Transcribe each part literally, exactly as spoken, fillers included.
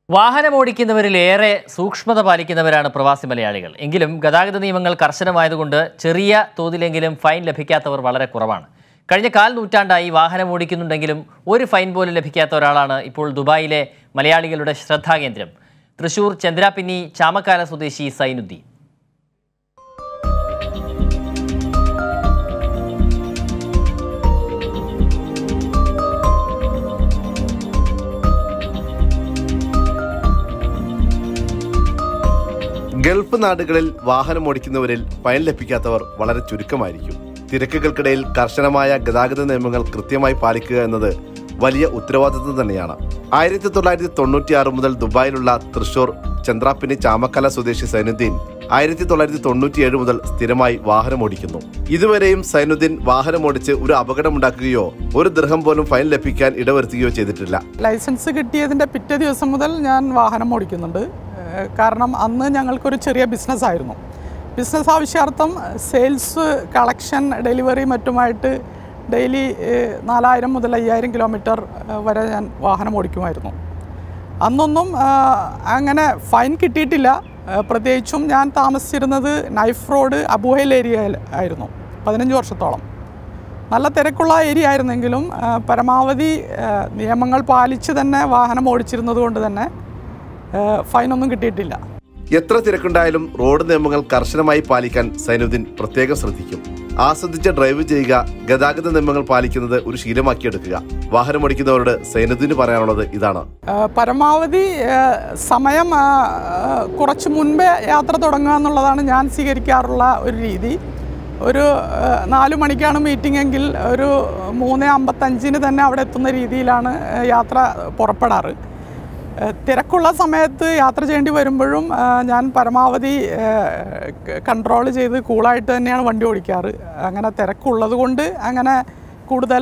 വാഹനമോടിക്കുന്നവരിലേറെ സൂക്ഷ്മത പാലിക്കുന്നവരാണ് പ്രവാസി മലയാളികൾ. എങ്കിലും ഗതാഗത നിയമങ്ങൾ കർശനമായതുകൊണ്ട് ചെറിയ തോതിലെങ്കിലും ഫൈൻ ലഭിക്കാത്തവർ വളരെ കുറവാണ്. കഴിഞ്ഞ കാൽ നൂറ്റാണ്ടായി വാഹനമോടിക്കുന്നുണ്ടെങ്കിലും ഒരു ഫൈൻ പോലും ലഭിക്കാത്ത ഒരാളാണ് ഇപ്പോൾ ദുബായിലെ മലയാളികളുടെ ശ്രദ്ധാകേന്ദ്രം. തൃശൂർ ചന്ദ്രാപിന്നി ചാമക്കാല സ്വദേശി സൈനുദ്ദീൻ. ഗൾഫ് നാടുകളിൽ വാഹനമോടിക്കുന്നവരിൽ ഫൈൻ ലഭിക്കാത്തവർ വളരെ ചുരുക്കമായിരിക്കും. തിരക്കുകൾക്കിടയിൽ കർശനമായ ഗതാഗത നിയമങ്ങൾ കൃത്യമായി പാലിക്കുക എന്നത് വലിയ ഉത്തരവാദിത്വം തന്നെയാണ്. ആയിരത്തി തൊള്ളായിരത്തി തൊണ്ണൂറ്റി ആറ് മുതൽ ദുബായിലുള്ള തൃശൂർ ചന്ദ്രാപിന്നി ചാമക്കാല സ്വദേശി സൈനുദ്ദീൻ ആയിരത്തി തൊള്ളായിരത്തി തൊണ്ണൂറ്റിയേഴ് മുതൽ സ്ഥിരമായി വാഹനമോടിക്കുന്നു. ഇതുവരെയും സൈനുദ്ദീൻ വാഹനമോടിച്ച് ഒരു അപകടമുണ്ടാക്കുകയോ ഒരു ദിർഹം പോലും ഫൈൻ ലഭിക്കാൻ ഇടവരുത്തുകയോ ചെയ്തിട്ടില്ല. ലൈസൻസ് കിട്ടിയതിൻ്റെ പിറ്റേ ദിവസം മുതൽ ഞാൻ വാഹനം ഓടിക്കുന്നുണ്ട്. കാരണം അന്ന് ഞങ്ങൾക്കൊരു ചെറിയ ബിസിനസ്സായിരുന്നു. ബിസിനസ് ആവശ്യാർത്ഥം സെയിൽസ്, കളക്ഷൻ, ഡെലിവറി മറ്റുമായിട്ട് ഡെയിലി നാലായിരം മുതൽ അയ്യായിരം കിലോമീറ്റർ വരെ ഞാൻ വാഹനം ഓടിക്കുമായിരുന്നു. അന്നൊന്നും അങ്ങനെ ഫൈൻ കിട്ടിയിട്ടില്ല. പ്രത്യേകിച്ചും ഞാൻ താമസിച്ചിരുന്നത് നൈഫ് റോഡ് അബുഹൈൽ ഏരിയയിൽ ആയിരുന്നു പതിനഞ്ച് വർഷത്തോളം. നല്ല തിരക്കുള്ള ഏരിയ ആയിരുന്നെങ്കിലും പരമാവധി നിയമങ്ങൾ പാലിച്ച് തന്നെ വാഹനം ഓടിച്ചിരുന്നത് കൊണ്ട് തന്നെ ഫൈനൊന്നും കിട്ടിയിട്ടില്ല. എത്ര തിരക്കുണ്ടായാലും റോഡ് നിയമങ്ങൾ കർശനമായി പാലിക്കാൻ സൈനുദ്ദീൻ പ്രത്യേകം ശ്രദ്ധിക്കും. ആസ്വദിച്ച് ഡ്രൈവ് ചെയ്യുക, ഗതാഗത നിയമങ്ങൾ പാലിക്കുന്നത് ഒരു ശീലമാക്കിയെടുക്കുക. വാഹനമോടിക്കുന്നവരോട് സൈനുദ്ദീന് പറയാനുള്ളത് ഇതാണ്: പരമാവധി സമയം കുറച്ച് മുൻപേ യാത്ര തുടങ്ങുക എന്നുള്ളതാണ് ഞാൻ സ്വീകരിക്കാറുള്ള ഒരു രീതി. ഒരു നാലു മണിക്കാണ് മീറ്റിംഗ് എങ്കിൽ ഒരു മൂന്ന് അമ്പത്തഞ്ചിന് തന്നെ അവിടെ എത്തുന്ന രീതിയിലാണ് യാത്ര പുറപ്പെടാറ്. തിരക്കുള്ള സമയത്ത് യാത്ര ചെയ്യേണ്ടി വരുമ്പോഴും ഞാൻ പരമാവധി കൺട്രോൾ ചെയ്ത് കൂളായിട്ട് തന്നെയാണ് വണ്ടി ഓടിക്കാറ്. അങ്ങനെ തിരക്കുള്ളത് കൊണ്ട് അങ്ങനെ കൂടുതൽ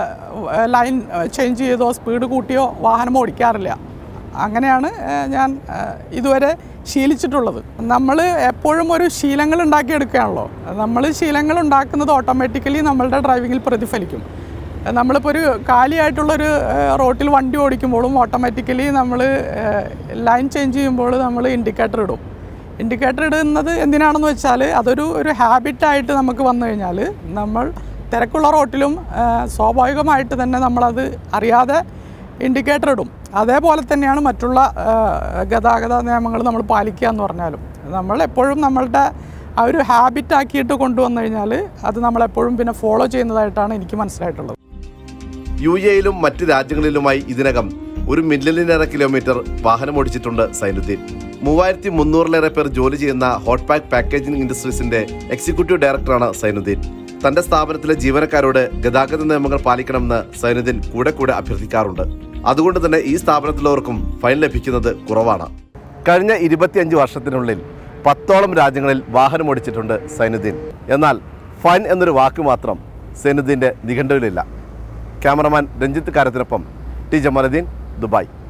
ലൈൻ ചേഞ്ച് ചെയ്തോ സ്പീഡ് കൂട്ടിയോ വാഹനം ഓടിക്കാറില്ല. അങ്ങനെയാണ് ഞാൻ ഇതുവരെ ശീലിച്ചിട്ടുള്ളത്. നമ്മൾ എപ്പോഴും ഒരു ശീലങ്ങൾ ഉണ്ടാക്കിയെടുക്കുകയാണല്ലോ. നമ്മൾ ശീലങ്ങൾ ഉണ്ടാക്കുന്നത് ഓട്ടോമാറ്റിക്കലി നമ്മളുടെ ഡ്രൈവിങ്ങിൽ പ്രതിഫലിക്കും. നമ്മളിപ്പോൾ ഒരു കാലിയായിട്ടുള്ളൊരു റോട്ടിൽ വണ്ടി ഓടിക്കുമ്പോഴും ഓട്ടോമാറ്റിക്കലി നമ്മൾ ലൈൻ ചേഞ്ച് ചെയ്യുമ്പോൾ നമ്മൾ ഇൻഡിക്കേറ്റർ ഇടും. ഇൻഡിക്കേറ്റർ ഇടുന്നത് എന്തിനാണെന്ന് വെച്ചാൽ അതൊരു ഒരു ഹാബിറ്റായിട്ട് നമുക്ക് വന്നു കഴിഞ്ഞാൽ നമ്മൾ തിരക്കുള്ള റോട്ടിലും സ്വാഭാവികമായിട്ട് തന്നെ നമ്മളത് അറിയാതെ ഇൻഡിക്കേറ്റർ ഇടും. അതേപോലെ തന്നെയാണ് മറ്റുള്ള ഗതാഗത നിയമങ്ങൾ നമ്മൾ പാലിക്കുക എന്ന് പറഞ്ഞാലും. നമ്മൾ എപ്പോഴും നമ്മളുടെ ആ ഒരു ഹാബിറ്റാക്കിയിട്ട് കൊണ്ടുവന്നു കഴിഞ്ഞാൽ അത് നമ്മളെപ്പോഴും പിന്നെ ഫോളോ ചെയ്യുന്നതായിട്ടാണ് എനിക്ക് മനസ്സിലായിട്ടുള്ളത്. യു എയിലും മറ്റ് രാജ്യങ്ങളിലുമായി ഇതിനകം ഒരു മില്യണിലേറെ കിലോമീറ്റർ വാഹനം ഓടിച്ചിട്ടുണ്ട് സൈനുദ്ദീൻ. മൂവായിരത്തി മുന്നൂറിലേറെ പേർ ജോലി ചെയ്യുന്ന ഹോട്ട് പാക്ക് പാക്കേജിംഗ് ഇൻഡസ്ട്രീസിന്റെ എക്സിക്യൂട്ടീവ് ഡയറക്ടറാണ് സൈനുദ്ദീൻ. തന്റെ സ്ഥാപനത്തിലെ ജീവനക്കാരോട് ഗതാഗത നിയമങ്ങൾ പാലിക്കണമെന്ന് സൈനുദ്ദീൻ കൂടെ കൂടെ അഭ്യർത്ഥിക്കാറുണ്ട്. അതുകൊണ്ട് തന്നെ ഈ സ്ഥാപനത്തിലുള്ളവർക്കും ഫൈൻ ലഭിക്കുന്നത് കുറവാണ്. കഴിഞ്ഞ ഇരുപത്തിയഞ്ച് വർഷത്തിനുള്ളിൽ പത്തോളം രാജ്യങ്ങളിൽ വാഹനം ഓടിച്ചിട്ടുണ്ട് സൈനുദ്ദീൻ. എന്നാൽ ഫൈൻ എന്നൊരു വാക്ക് മാത്രം സൈനുദ്ദീൻ്റെ നിഘണ്ടുവിലില്ല. ക്യാമറമാൻ രഞ്ജിത്ത് കാരത്തിനൊപ്പം ടി ജമാലുദ്ദീൻ, ദുബായ്.